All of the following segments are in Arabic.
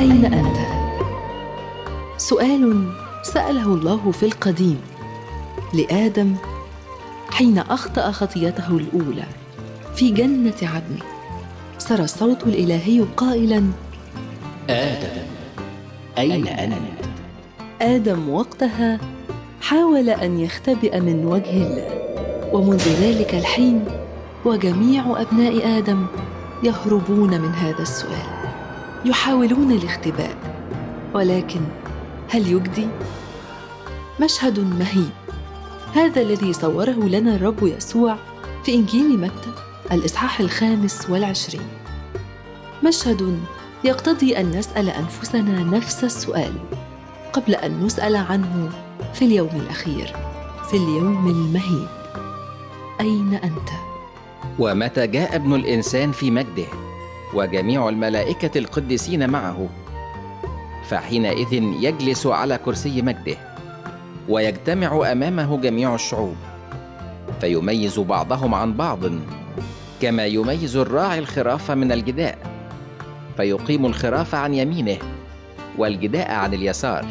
أين أنت؟ سؤال سأله الله في القديم لآدم حين أخطأ خطيته الأولى في جنة عدن. سرى الصوت الإلهي قائلاً: آدم، أين أنت؟ آدم وقتها حاول أن يختبئ من وجه الله، ومنذ ذلك الحين وجميع أبناء آدم يهربون من هذا السؤال، يحاولون الاختباء، ولكن هل يجدي؟ مشهد مهيب هذا الذي صوره لنا الرب يسوع في إنجيل متى الإصحاح 25. مشهد يقتضي أن نسأل أنفسنا نفس السؤال قبل أن نسأل عنه في اليوم الأخير، في اليوم المهيب: أين أنت؟ ومتى جاء ابن الإنسان في مجده وجميع الملائكة القديسين معه، فحينئذ يجلس على كرسي مجده، ويجتمع أمامه جميع الشعوب، فيميز بعضهم عن بعض كما يميز الراعي الخراف من الجداء، فيقيم الخراف عن يمينه والجداء عن اليسار.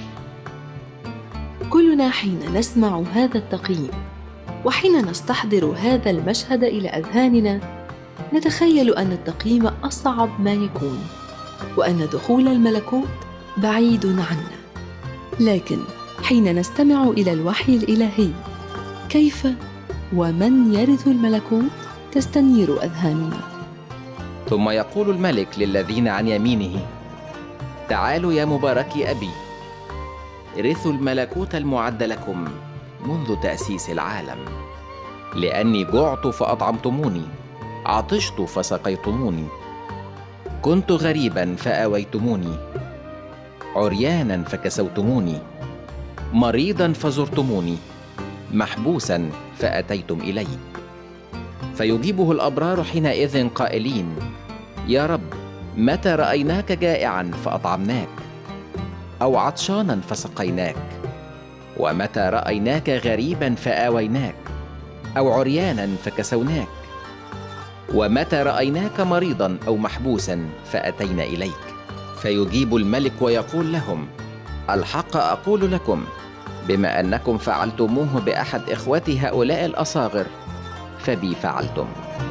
كلنا حين نسمع هذا التقييم وحين نستحضر هذا المشهد إلى أذهاننا نتخيل أن التقييم أصعب ما يكون، وأن دخول الملكوت بعيد عنا. لكن حين نستمع إلى الوحي الإلهي كيف ومن يرث الملكوت تستنير أذهاننا. ثم يقول الملك للذين عن يمينه: تعالوا يا مباركي أبي، رثوا الملكوت المعد لكم منذ تأسيس العالم، لأني جعت فأطعمتموني، عطشت فسقيتموني، كنت غريبا فآويتموني، عريانا فكسوتموني، مريضا فزرتموني، محبوسا فأتيتم إلي. فيجيبه الأبرار حينئذ قائلين: يا رب، متى رأيناك جائعا فأطعمناك، أو عطشانا فسقيناك؟ ومتى رأيناك غريبا فآويناك، أو عريانا فكسوناك؟ ومتى رأيناك مريضا أو محبوسا فأتينا إليك؟ فيجيب الملك ويقول لهم: الحق أقول لكم، بما أنكم فعلتموه بأحد إخوتي هؤلاء الأصاغر فبي فعلتم.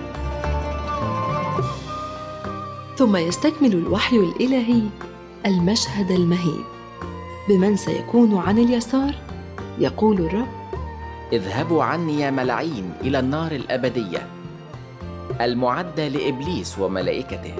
ثم يستكمل الوحي الإلهي المشهد المهيب بمن سيكون عن اليسار. يقول الرب: اذهبوا عني يا ملعين إلى النار الأبدية المعدة لإبليس وملائكته،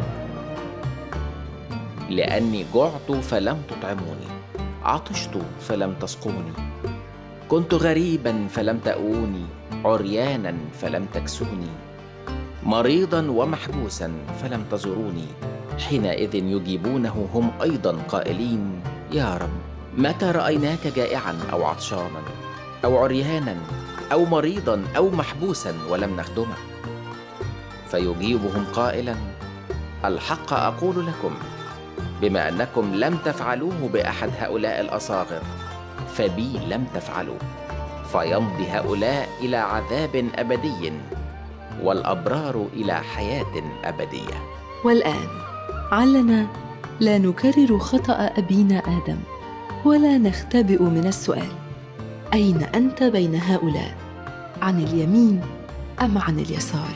لأني جعت فلم تطعموني، عطشت فلم تسقوني، كنت غريبا فلم تأووني، عريانا فلم تكسوني، مريضا ومحبوسا فلم تزوروني. حينئذ يجيبونه هم أيضا قائلين: يا رب، متى رأيناك جائعا أو عطشانا أو عريانا أو مريضا أو محبوسا ولم نخدمك؟ فيجيبهم قائلا: الحق أقول لكم، بما أنكم لم تفعلوه بأحد هؤلاء الأصاغر فبي لم تفعلوا. فيمضي هؤلاء إلى عذاب أبدي، والأبرار إلى حياة أبدية. والآن علنا لا نكرر خطأ أبينا آدم، ولا نختبئ من السؤال: أين أنت بين هؤلاء؟ عن اليمين أم عن اليسار؟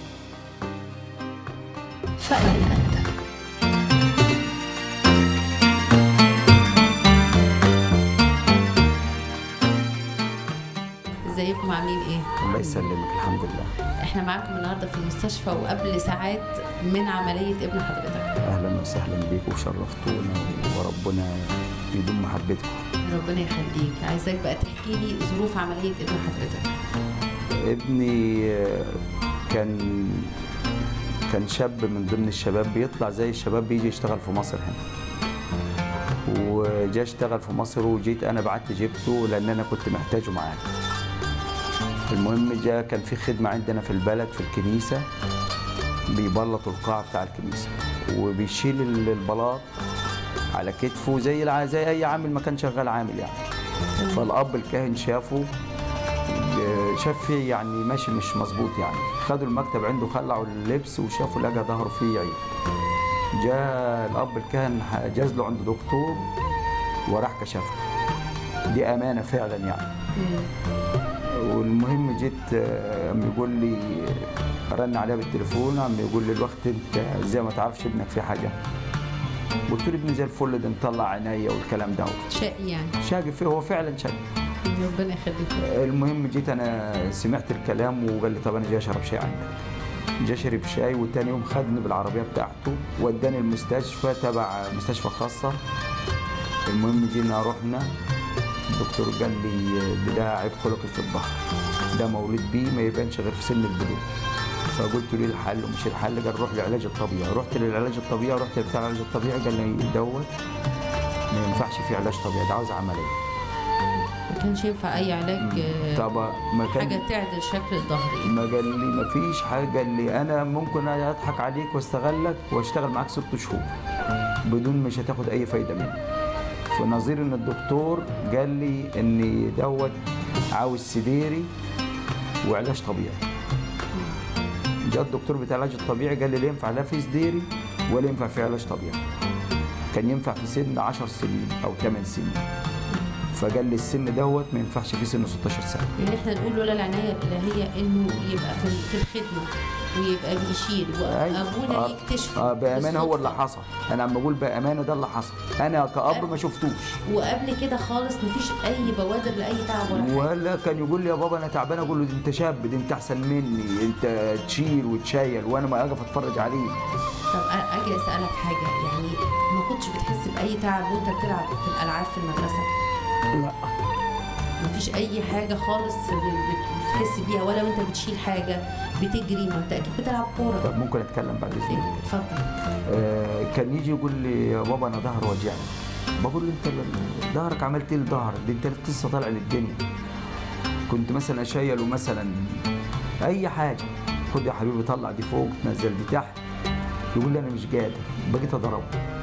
فأين أنت؟ ازيكم عاملين ايه؟ الله يسلمك، الحمد لله. احنا معاكم النهارده في المستشفى وقبل ساعات من عمليه ابن حضرتك. اهلا وسهلا بيكم وشرفتونا، وربنا يدوم محبتكم. ربنا يخليك. عايزاك بقى تحكي لي ظروف عمليه ابن حضرتك. ابني كان شاب من ضمن الشباب، بيطلع زي الشباب بيجي يشتغل في مصر هنا، وجا اشتغل في مصر، وجيت انا بعت جبته لان انا كنت محتاجه معايا. المهم كان في خدمه عندنا في البلد في الكنيسه، بيبلط القاعه بتاع الكنيسه وبيشيل البلاط على كتفه زي اي عامل ما كان شغال عامل يعني. فالاب الكاهن شافه، شاف فيه يعني ماشي مش مظبوط يعني، خدوا المكتب عنده، خلعوا اللبس وشافوا لقى ظهره فيه عيب. جاء الاب الكاهن جاز له عند دكتور وراح كشفه. دي امانه فعلا يعني. والمهم جيت عم يقول لي، رن عليها بالتليفون، عم يقول لي الوقت انت ازاي ما تعرفش ابنك في حاجه؟ قلت له ابني زي الفل، ده مطلع عينيا والكلام ده. شقي يعني. شاقي فيه، هو فعلا شاقي. ربنا يخليك. المهم جيت انا سمعت الكلام وقال لي طب انا جاي اشرب شاي عندك. جا شرب شاي، وتاني يوم خدني بالعربيه بتاعته وداني المستشفى تبع مستشفى خاصه. المهم جينا رحنا، الدكتور قال لي ده عيب خلقي في الظهر، ده مولود بيه ما يبانش غير في سن البلوغ. فقلت له ايه الحل ومش الحل؟ قال روح للعلاج الطبيعي. رحت للعلاج الطبيعي، رحت بتاع العلاج الطبيعي قال لي دوت ما ينفعش فيه علاج طبيعي، ده عاوز عمليه. ما كانش ينفع اي علاج طبعا ما كان حاجه تعدل شكل الظهر. ما قال لي ما فيش حاجه، قال لي انا ممكن اضحك عليك واستغلك واشتغل معاك 6 شهور بدون مش هتاخد اي فايده مني. فنظير ان الدكتور قال لي ان دوت عاوز سديري وعلاج طبيعي. جاء الدكتور بتاع العلاج الطبيعي قال لي لا ينفع لا في سديري ولا ينفع في علاج طبيعي. كان ينفع في سن 10 سنين او 8 سنين. فقال لي السن دوت ما ينفعش في سن 16 سنه. يعني احنا نقول لولا العنايه الالهيه انه يبقى في الخدمه ويبقى بيشيل وابونا يكتشف. بامانه هو اللي حصل. انا عم بقول بامانه ده اللي حصل، انا كأب ما شفتوش. وقبل كده خالص مفيش اي بوادر لاي تعب ولا حاجه. ولا كان يقول لي يا بابا انا تعبان، اقول له انت شاب، انت احسن مني، انت تشيل وتشيل وانا ما اقف اتفرج عليك. طب اجي اسالك حاجه، يعني ما كنتش بتحس باي تعب وانت بتلعب في الالعاب في المدرسه؟ لا مفيش اي حاجه خالص بتحس بيها، ولا وانت بتشيل حاجه بتجري؟ ما انت اكيد بتلعب كوره. طب ممكن اتكلم بعد اذنك؟ اتفضل. كان يجي يقول لي يا بابا انا ظهري واجعني. بقول له انت ظهرك عملت ايه لظهرك؟ دي انت لسه طالع للدنيا. كنت مثلا اشيله مثلا اي حاجه، خد يا حبيبي طلع دي فوق تنزل دي تحت، يقول لي انا مش قادر، بقيت اضربه.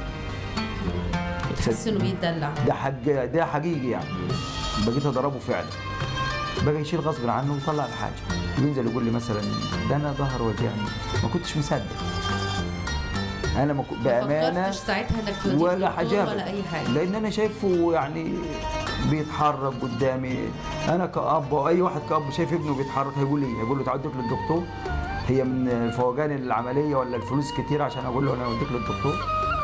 تحس انه بيتدلع؟ ده حقيقي يعني. بقيت اضربه فعلا، بقى يشيل غصب عنه ويطلع الحاجه، ينزل يقول لي مثلا ده انا ظهر وجعني. ما كنتش مصدق انا بامانه. ما فكرتش ساعتها انك توديه ولا حاجه ولا اي حاجه؟ لان انا شايفه يعني بيتحرك قدامي. انا كأب واي واحد كأب شايف ابنه بيتحرك هيقول ايه؟ هيقول له تعال اديك للدكتور؟ هي من فوجان العمليه ولا الفلوس كتير عشان اقول له انا اوديك للدكتور؟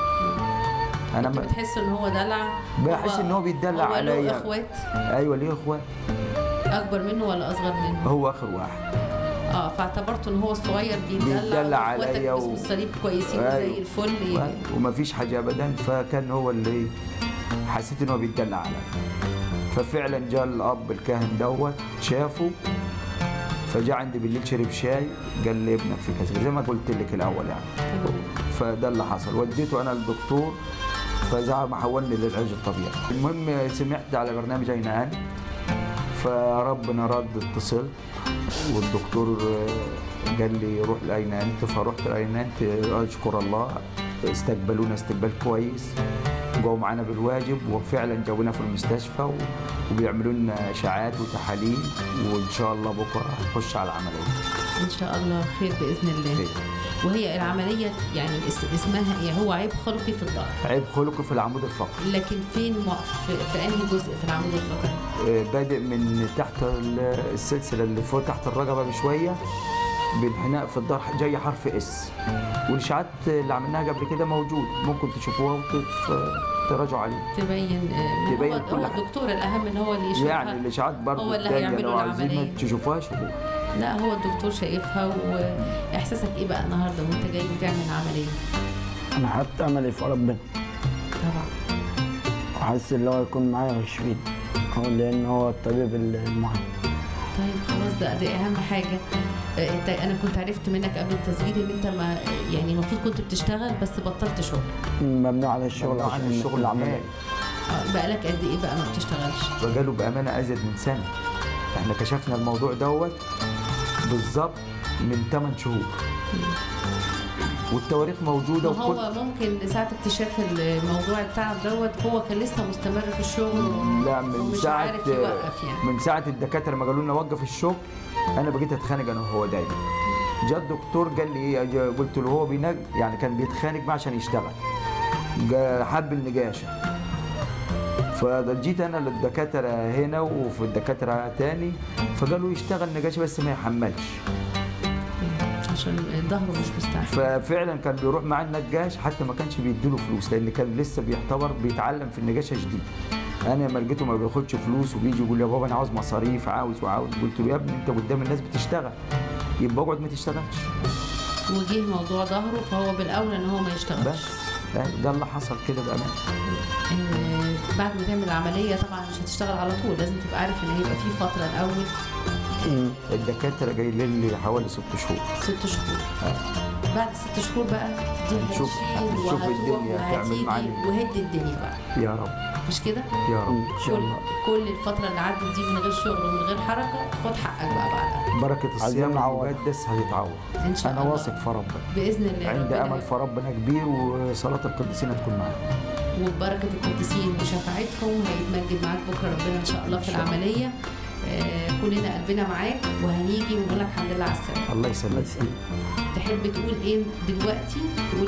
انا بتحس ان هو دلع؟ بحس ان هو بيتدلع عليا. هو له اخوات؟ ايوه ليه اخوات. اكبر منه ولا اصغر منه؟ هو اخر واحد. فاعتبرته ان هو الصغير بيتدلع عليا باسم الصليب كويسين وزي الفل ومفيش حاجه ابدا. فكان هو اللي حسيت ان هو بيتدلع عليا. ففعلا جاء الاب الكاهن دوت شافه، فجاء عندي بالليل شرب شاي، قال لي ابنك في كذا زي ما قلت لك الاول يعني. فده اللي حصل. وديته انا للدكتور، فزعم حولني للعلاج الطبيعي. المهم سمعت على برنامج عينان، فربنا رد اتصلت والدكتور قال لي روح العينانت. فرحت العينانت، اشكر الله استقبلونا استقبال كويس، جاوا معانا بالواجب، وفعلا جابونا في المستشفى وبيعملوا لنا اشاعات وتحاليل، وان شاء الله بكره هنخش على العمليه. ان شاء الله خير باذن الله. خير. وهي العمليه يعني اسمها ايه؟ هو عيب خلقي في الظهر. عيب خلقي في العمود الفقري. لكن فين في انهي جزء في العمود الفقري؟ بادئ من تحت السلسله اللي فوق تحت الرقبه بشويه، بانحناء في الظهر جاي حرف اس. والاشاعات اللي عملناها قبل كده موجود، ممكن تشوفوها وتراجعوا عليه. تبين كل حاجه. الدكتور الاهم ان هو اللي يشوفها، يعني الاشاعات برضه هو اللي هيعمل له العمليه. تشوفوها شوفوها. لا هو الدكتور شايفها. واحساسك ايه بقى النهارده وانت جاي تعمل عمليه؟ انا حاطط املي في ربنا طبعا، وحاسس ان هو يكون معايا ويشفيني، هو لان هو الطبيب المهم. طيب خلاص، ده اهم حاجه. انا كنت عرفت منك قبل التسجيل ان انت ما يعني المفروض كنت بتشتغل بس بطلت شغل. ممنوع على الشغل عشان الشغل العملي. بقالك قد ايه بقى ما بتشتغلش؟ بقاله بامانه ازيد من سنه. احنا كشفنا الموضوع دوت بالظبط من 8 شهور. والتواريخ موجوده. هو ممكن ساعه اكتشاف الموضوع التعب دوت هو كان لسه مستمر في الشغل. لا من ساعه عارف يوقف يعني. من ساعه الدكاتره ما قالوا لنا وقف الشغل انا بقيت اتخانق انا وهو دايما. جاء الدكتور قال لي ايه، قلت له هو يعني كان بيتخانق معاه عشان يشتغل، حب النجاشه. فجيت انا للدكاتره هنا وفي الدكاتره تاني، فقالوا يشتغل نجاشه بس ما يحملش عشان ظهره مش مستعد. ففعلا كان بيروح مع النجاش، حتى ما كانش بيديله فلوس لان كان لسه بيعتبر بيتعلم في النجاشه جديد. انا لما لقيته ما بياخدش فلوس وبيجي يقول لي يا بابا انا عاوز مصاريف عاوز، قلت له يا ابني انت قدام الناس بتشتغل، يبقى اقعد ما تشتغلش. وجه موضوع ظهره فهو بالاولى ان هو ما يشتغلش. بس ده اللي حصل كده بامانه. بعد ما تعمل العمليه طبعا مش هتشتغل على طول، لازم تبقى عارف ان هيبقى في فتره الاول. الدكاتره جايين لي حوالي 6 شهور. 6 شهور. بعد 6 شهور بقى دي هنشوف الدنيا هتعمل معانا وهد الدنيا بقى. يا رب. مش كده؟ يا رب ان شاء الله. كل الفتره اللي عدت دي من غير شغل ومن غير حركه خد حقك بقى بعدها. بركه الصيام المقدس هتتعوض ان شاء الله. انا واثق في ربنا باذن الله. عندي امل في ربنا كبير، وصلاه القديسين هتكون معانا. وببركه القديسين وشفاعتهم هيتمجد معاك بكره ربنا ان شاء الله في العمليه. كلنا قلبنا معاك وهنيجي ونقول لك الحمد لله على السلامه. الله يسلمك. تحب تقول ايه دلوقتي؟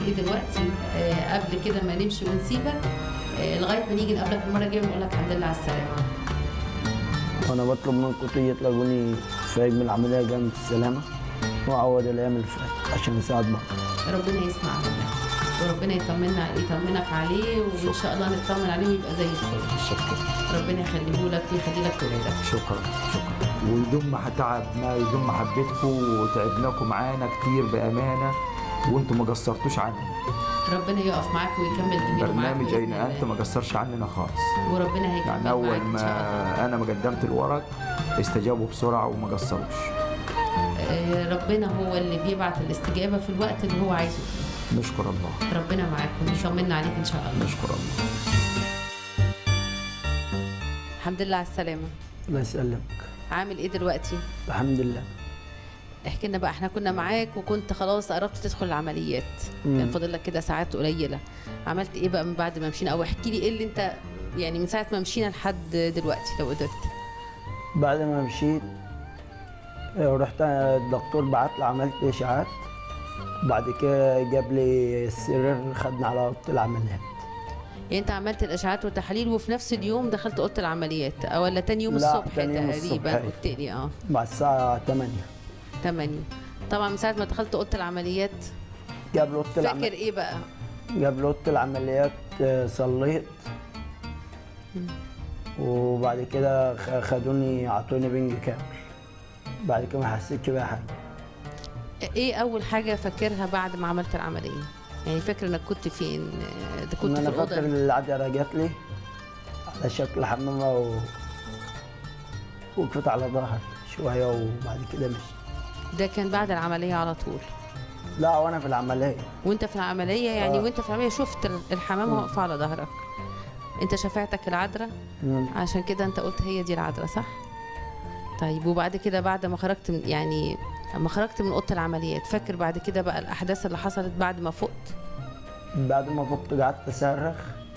قبل كده ما نمشي ونسيبك لغايه ما نيجي نقابلك المره الجايه ونقول لك الحمد لله على السلامه. وانا بطلب منكم تلاقوني في عيد من العمليه جنب السلامه واعوض الايام اللي فاتت عشان نساعد بعض. ربنا يسمع منك وربنا يطمنك عليه، وان شاء الله نطمن عليه ويبقى زي الفل. شكرا. ربنا يخليه لك ويخلي لك ولادك. شكرا. ويدوم تعبنا، يدوم محبتكم وتعبناكم معانا كتير بامانه، وانتم ما قصرتوش عننا. ربنا يقف معاك ويكمل جميله معاك. برنامج عينا انت ما قصرش عننا خالص. وربنا هيكمل يعني اول معاك إن شاء ما الله. انا ما قدمت الورق استجابوا بسرعه وما قصروش. ربنا هو اللي بيبعت الاستجابه في الوقت اللي هو عايزه فيه. نشكر الله. ربنا معاك ويطمنا عليك ان شاء الله. نشكر الله. الحمد لله على السلامه. الله يسلمك. عامل ايه دلوقتي؟ الحمد لله. احكي لنا بقى، احنا كنا معاك وكنت خلاص قربت تدخل العمليات، كان فاضل لك كده ساعات قليله. عملت ايه بقى من بعد ما مشينا، او احكي لي ايه اللي انت يعني من ساعه ما مشينا لحد دلوقتي لو قدرت. بعد ما مشيت رحت الدكتور بعت لي عملت اشاعات، بعد كده جاب لي السرير خدنا على اوضه العمليات. يعني انت عملت الاشعاعات والتحاليل وفي نفس اليوم دخلت اوضه العمليات، او ولا تاني يوم الصبح تقريبا قلت لي؟ بعد الساعه 8. طبعا من ساعه ما دخلت اوضه العمليات جاب له اوضه العمليات. فاكر ايه بقى؟ جاب له اوضه العمليات، صليت وبعد كده خدوني عطوني بنج كامل، بعد كده ما حسيتش بأي حاجه. ايه اول حاجه فاكرها بعد ما عملت العمليه؟ يعني فاكر انك كنت فين؟ كنت في انا الاوضه؟ فاكر العجله جات لي على شكل حمامه وقفت على ظهري شويه وبعد كده مشيت. ده كان بعد العمليه على طول؟ لا وانا في العمليه. وانت في العمليه يعني وانت في العمليه شفت الحمامه واقفه على ظهرك؟ انت شفاعتك العذراء عشان كده انت قلت هي دي العذراء صح؟ طيب وبعد كده بعد ما خرجت اما خرجت من اوضه العمليات، فاكر بعد كده بقى الاحداث اللي حصلت بعد ما فقت؟ بعد ما فقت قعدت اصرخ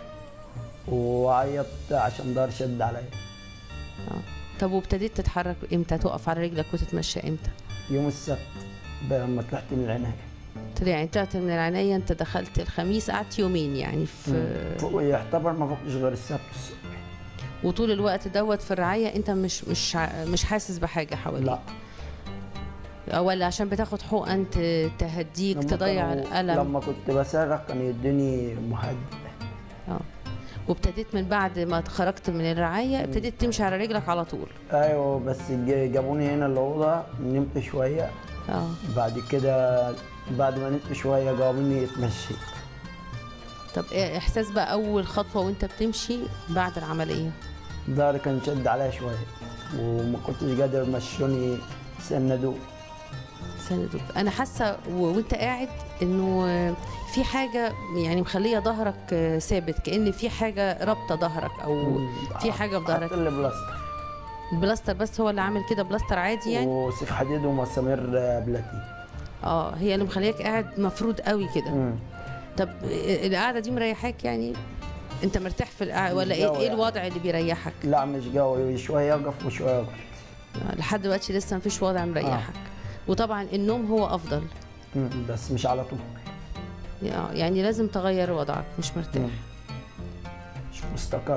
وعيطت عشان ضهري شد عليا. طب وابتديت تتحرك امتى؟ تقف على رجلك وتتمشى امتى؟ يوم السبت لما طلعت من العنايه. يعني طلعت من العنايه، انت دخلت الخميس قعدت يومين يعني في يعتبر ما فقتش غير السبت الصبح. وطول الوقت دوت في الرعايه انت مش حاسس بحاجه حواليك؟ لا. ولا عشان بتاخد حقن تهديك تضيع الالم؟ لما كنت بصرخ كان يديني مهدئ. وابتديت من بعد ما خرجت من الرعايه ابتديت تمشي على رجلك على طول؟ ايوه بس جابوني هنا الاوضه نمت شويه. بعد كده بعد ما نمت شويه جابوني اتمشيت. طب ايه احساس بقى اول خطوه وانت بتمشي بعد العمليه؟ ضهري كان شد عليا شويه وما كنتش قادر مشوني سندوه. انا حاسه وانت قاعد انه في حاجه يعني مخليه ظهرك ثابت، كأن في حاجه رابطه ظهرك او في حاجه في ظهرك. حط لي بلاستر. البلاستر بس هو اللي عامل كده؟ بلاستر عادي يعني؟ وسيخ حديد ومسامير بلاتين. هي اللي مخليك قاعد مفروض قوي كده. طب القعده دي مريحاك يعني؟ انت مرتاح في القعده ولا ايه؟ ايه الوضع اللي بيريحك؟ لا مش قوي، شويه اقف وشويه اقعد. لحد دلوقتي لسه مفيش وضع مريحك. وطبعا النوم هو افضل. بس مش على طول. يعني لازم تغير وضعك، مش مرتاح. مش مستقر.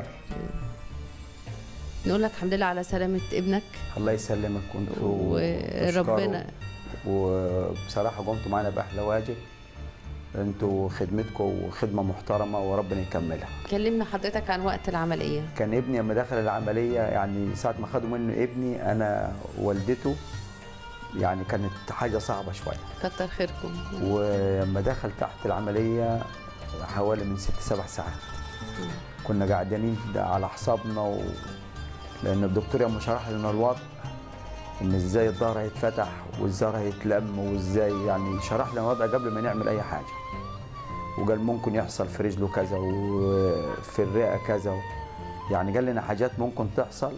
نقول لك الحمد لله على سلامة ابنك. الله يسلمك. كنتوا وربنا وبصراحه قمتوا معانا باحلى واجب. انتوا خدمتكم خدمه محترمه وربنا يكملها. كلمنا حضرتك عن وقت العمليه. كان ابني لما دخل العمليه، يعني ساعه ما خدوا منه ابني انا والدته، يعني كانت حاجه صعبه شويه. كتر خيركم. ولما دخل تحت العمليه حوالي من 6-7 ساعات كنا قاعدين على اعصابنا لان الدكتور يوم شرح لنا الوضع ان ازاي الظهر هيتفتح والظهر هيتلم وازاي، يعني شرح لنا الوضع قبل ما نعمل اي حاجه. وقال ممكن يحصل في رجله كذا وفي الرئه كذا، يعني قال لنا حاجات ممكن تحصل،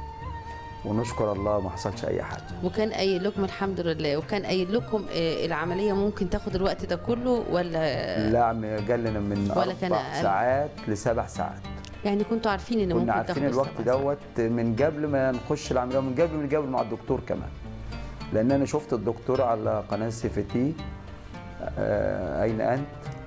ونشكر الله ما حصلش اي حاجه. وكان قايل لكم الحمد لله، وكان قايل لكم العمليه ممكن تاخد الوقت ده كله ولا لا؟ قال لنا من 4 ساعات ل7 ساعات. يعني كنتوا عارفين ان ممكن تاخد كنا عارفين الوقت دوت من قبل ما نخش العمليه، ومن قبل مع الدكتور كمان، لان انا شفت الدكتور على قناه CFT اين انت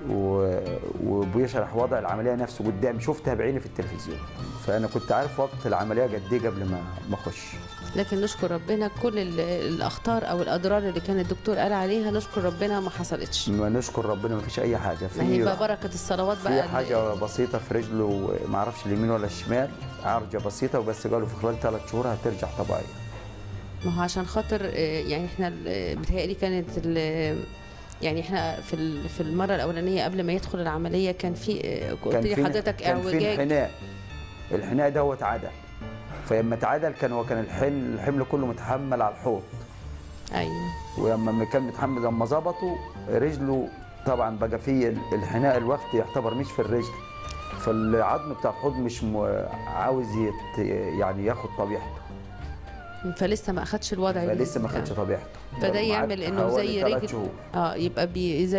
وبيشرح وضع العمليه نفسه قدامي، شفتها بعيني في التلفزيون، فانا كنت عارف وقت العمليه قد ايه قبل ما اخش. لكن نشكر ربنا كل الاخطار او الاضرار اللي كان الدكتور قال عليها نشكر ربنا ما حصلتش. ما نشكر ربنا ما فيش اي حاجه. ما هي بقى بركه الصلوات بقى. في حاجه بسيطه في رجله ما اعرفش اليمين ولا الشمال، عرجه بسيطه وبس، قالوا في خلال 3 شهور هترجع طبيعيه. ما هو عشان خاطر يعني احنا بتهيألي كانت يعني احنا في المره الاولانيه قبل ما يدخل العمليه كان في قلت لي حضرتك اعوجاج. كان في الحناء دوت عدل، فلما اتعدل كان الحمل كله متحمل على الحوض. ايوه. ولما كان متحمل لما ظبطوا رجله طبعا بقى فيه الحناء الوقت يعتبر مش في الرجل، فالعظم بتاع الحوض مش عاوز يعني ياخد طبيعته، فلسه ما اخدش الوضع اللي لسه ما اخدش طبيعته. فده يعمل انه زي رجل يبقى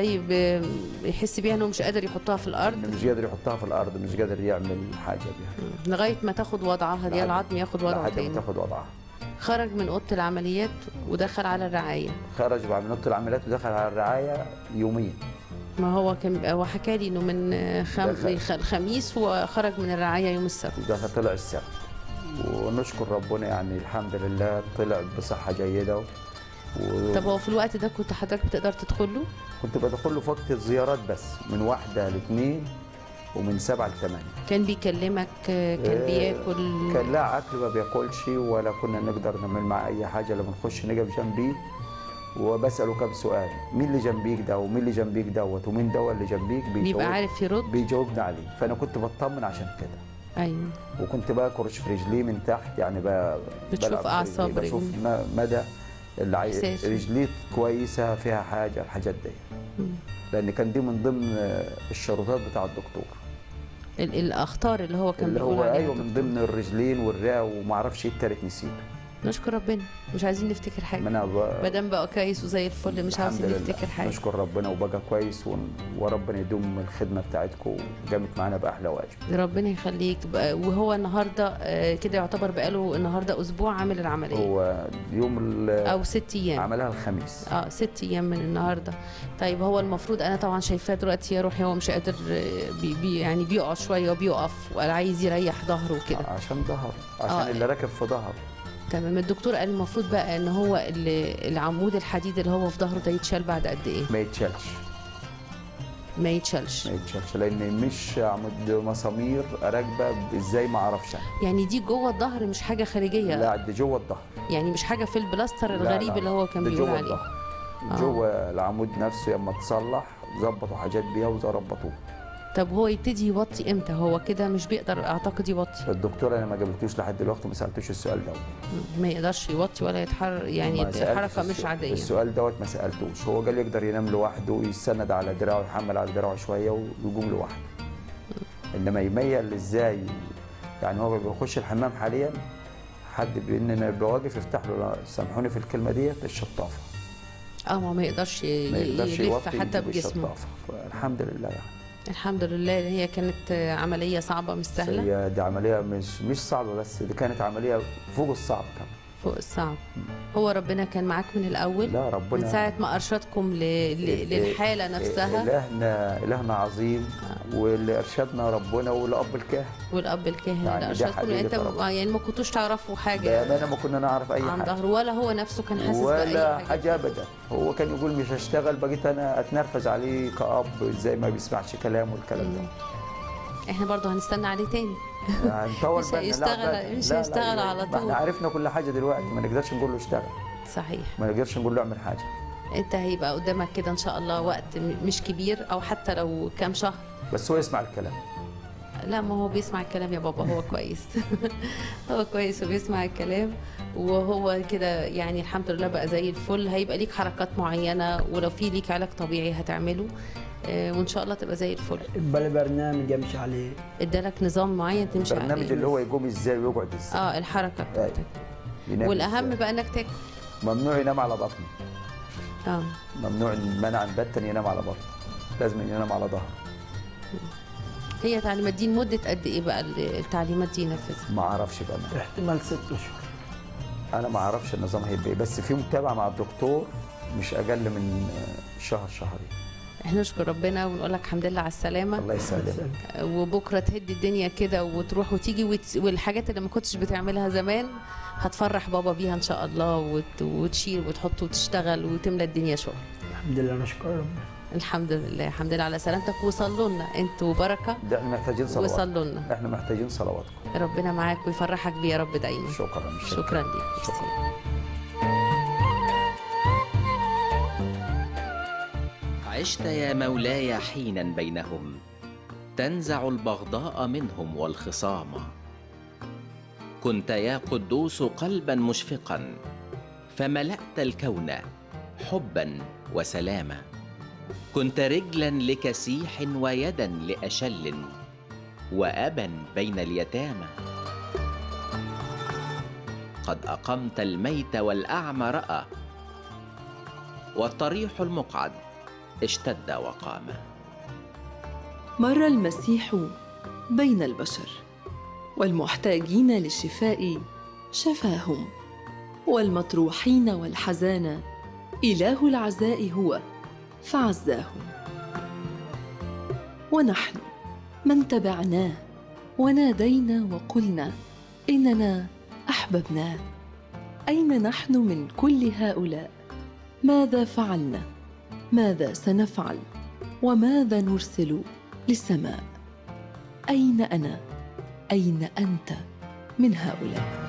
يحس بيها انه مش قادر يحطها في الارض، مش قادر يحطها في الارض، مش قادر يعمل حاجه بيها لغايه ما تاخد وضعها دي، العظم ياخد وضعه تاني. لحد ما تاخد وضعها. خرج من اوضه العمليات ودخل على الرعايه. خرج بعد من اوضه العمليات ودخل على الرعايه يومين. ما هو حكى لي انه من الخميس وخرج من الرعايه يوم السبت. دخل طلع السبت، ونشكر ربنا يعني الحمد لله طلع بصحه جيده. طب هو في الوقت ده كنت حضرتك بتقدر تدخل له؟ كنت بدخل له في وقت الزيارات بس من 1 ل2 ومن 7 ل8. كان بيكلمك؟ كان بياكل؟ كان لا اكل ما بياكلش، ولا كنا نقدر نعمل معاه اي حاجه. لما نخش نقف جنبيه وبساله كم سؤال، مين اللي جنبيك ده ومين اللي جنبيك دوت ومين دوت اللي جنبيك، بيبقى عارف يرد، بيجاوبنا عليه. فانا كنت بطمن عشان كده. ايوه. وكنت بكرش في رجليه من تحت، يعني بتشوف اعصاب رجليه، بشوف مدى رجليه كويسه فيها حاجه، الحاجات دي. لان كان دي من ضمن الشروطات بتاع الدكتور، الاخطار اللي هو كان بيقول عليها. ايوه من ضمن الرجلين والرئه وما اعرفش ايه التالت نسيته. نشكر ربنا، مش عايزين نفتكر حاجه. ما دام بقى كويس وزي الفل مش عايزين نفتكر حاجه. نشكر ربنا وبقى كويس، وربنا يدوم الخدمه بتاعتكم وقامت معانا باحلى واجب. ربنا يخليك. وهو النهارده كده يعتبر بقاله النهارده اسبوع عامل العمليه. هو يوم او 6 ايام عملها الخميس. 6 ايام من النهارده. طيب هو المفروض انا طبعا شايفاه دلوقتي يا روحي هو مش قادر يعني بيقعد شويه وبيقف ولا عايز يريح ظهره وكده. عشان ظهره، عشان اللي راكب في ظهره. تمام. الدكتور قال المفروض بقى ان هو العمود الحديد اللي هو في ظهره ده يتشال بعد قد ايه؟ ما يتشالش. ما يتشالش لان مش عمود مسامير راكبه ازاي ما اعرفش. يعني دي جوه الظهر مش حاجه خارجيه؟ لا دي جوه الظهر، يعني مش حاجه في البلاستر الغريب لا. اللي هو كان بيقول عليه. جوه الظهر. جوه العمود نفسه لما تصلح ظبطوا حاجات بيها وظبطوه. طب هو يبتدي يوطي امتى؟ هو كده مش بيقدر اعتقد يوطي. الدكتور انا ما جابلتوش لحد دلوقتي، ما سالتوش السؤال ده. ما يقدرش يوطي ولا يتحرك، يعني الحركه مش عاديه. السؤال دوت ما سالتوش. هو قال يقدر ينام لوحده ويستند على دراعه، يحمل على دراعه شويه ويقوم لوحده. انما يميل ازاي؟ يعني هو بيخش الحمام حاليا حد باننا بواقف يفتح له، سامحوني في الكلمه ديت، الشطافه. ما يقدرش يلف حتى بجسمه. الحمد لله يعني. الحمد لله. هي كانت عملية صعبة مش سهلة. هي دي عملية مش صعبة، بس دي كانت عملية فوق الصعب كمان. فوق الصعب. هو ربنا كان معاك من الاول؟ لا، ربنا من ساعه ما ارشدكم للحاله نفسها. إلهنا عظيم، واللي ارشدنا ربنا والاب الكاهن. والاب الكاهن يعني اللي دي ارشدكم، يعني انت حقيقة يعني ما كنتوش تعرفوا حاجه بامانه ما كنا نعرف اي عن حاجه ظهره، ولا هو نفسه كان حاسس باي ولا حاجه. حاجه ابدا. هو كان يقول مش هشتغل، بقيت انا اتنرفز عليه كاب، ازاي ما بيسمعش كلامه والكلام ده. احنا برضه هنستنى عليه تاني. هنطول مش بالنا. هيشتغل، مش هيشتغل على ما احنا طول. عرفنا كل حاجه دلوقتي، ما نقدرش نقول له اشتغل، صحيح. ما نقدرش نقول له اعمل حاجه. انت هيبقى قدامك كده ان شاء الله وقت مش كبير، او حتى لو كام شهر، بس هو يسمع الكلام. لا ما هو بيسمع الكلام يا بابا، هو كويس. هو كويس وبيسمع الكلام، وهو كده يعني الحمد لله بقى زي الفل. هيبقى ليك حركات معينة، ولو في ليك علاج طبيعي هتعمله، وان شاء الله تبقى زي الفل. بالي برنامج امشي عليه. ادالك نظام معين تمشي عليه؟ البرنامج اللي هو يقوم ازاي ويقعد ازاي. الحركة بتاعتك. ينام والاهم إزاي. بقى انك تاكل. ممنوع ينام على بطنه. اه ممنوع منعا باتا ينام على بطنه، لازم ينام على ظهره. هي تعليمات دي مدة قد ايه بقى التعليمات دي ينفذها؟ ما اعرفش بقى، احتمال 6 اشهر. انا ما اعرفش النظام هيبقى ايه، بس في متابعه مع الدكتور مش اقل من شهر شهرين. احنا نشكر ربنا ونقول لك الحمد لله على السلامة. الله يسلمك. وبكره تهدي الدنيا كده وتروح وتيجي والحاجات اللي ما كنتش بتعملها زمان هتفرح بابا بيها ان شاء الله، وتشيل وتحط وتشتغل وتملى الدنيا شغل. الحمد لله، نشكر ربنا. الحمد لله، الحمد لله على سلامتك. وصلوا لنا انتوا بركه. ده احنا محتاجين صلوات. وصلوا لنا. احنا محتاجين صلواتكم. ربنا معاك ويفرحك بيه يا رب دايما. شكرا. شكرا ليك. شكرا. عشت يا مولاي حينا بينهم، تنزع البغضاء منهم والخصام. كنت يا قدوس قلبا مشفقا، فملأت الكون حبا وسلاما. كنت رجلا لكسيح ويدا لأشل، وأبا بين اليتامى. قد أقمت الميت والأعمى رأى، والطريح المقعد اشتد وقام. مر المسيح بين البشر، والمحتاجين للشفاء شفاهم، والمطروحين والحزانى إله العزاء هو فعزاهم. ونحن من تبعناه ونادينا وقلنا إننا أحببناه. أين نحن من كل هؤلاء؟ ماذا فعلنا؟ ماذا سنفعل؟ وماذا نرسل للسماء؟ أين أنا؟ أين أنت من هؤلاء؟